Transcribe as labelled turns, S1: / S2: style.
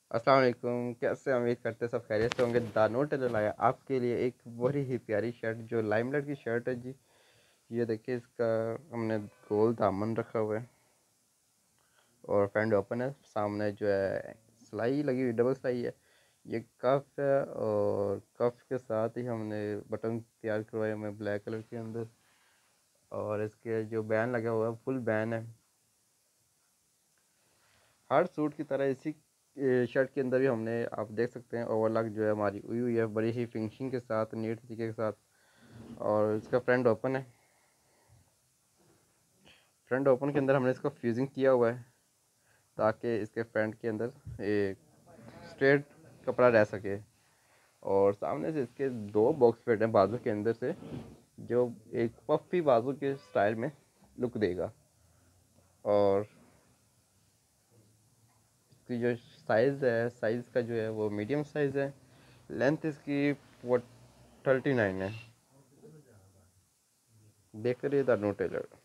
S1: अस्सलाम वालेकुम। कैसे उम्मीद करते सब खैरियत से होंगे। दानो टेलर लाया आपके लिए एक बड़ी ही प्यारी शर्ट जो लाइमलाइट की शर्ट है जी। ये देखिए, इसका हमने गोल दामन रखा हुआ है और फ्रंट ओपन है। सामने जो है सिलाई लगी हुई, डबल सिलाई है। ये कफ है और कफ के साथ ही हमने बटन तैयार करवाए हमें ब्लैक कलर के अंदर। और इसके जो बैन लगा हुआ है फुल बैन है। हर सूट की तरह इसी शर्ट के अंदर भी हमने, आप देख सकते हैं, ओवरलॉक जो है हमारी हुई हुई है बड़ी ही फिनिशिंग के साथ, नीट तरीके के साथ। और इसका फ्रंट ओपन है। फ्रंट ओपन के अंदर हमने इसको फ्यूजिंग किया हुआ है ताकि इसके फ्रंट के अंदर एक स्ट्रेट कपड़ा रह सके। और सामने से इसके दो बॉक्स फिट हैं बाजू के अंदर से, जो एक पफी बाजू के स्टाइल में लुक देगा। और इसकी जो साइज़ है, साइज़ का जो है वो मीडियम साइज़ है। लेंथ इसकी 39 है। देख रही है द नो टेलर।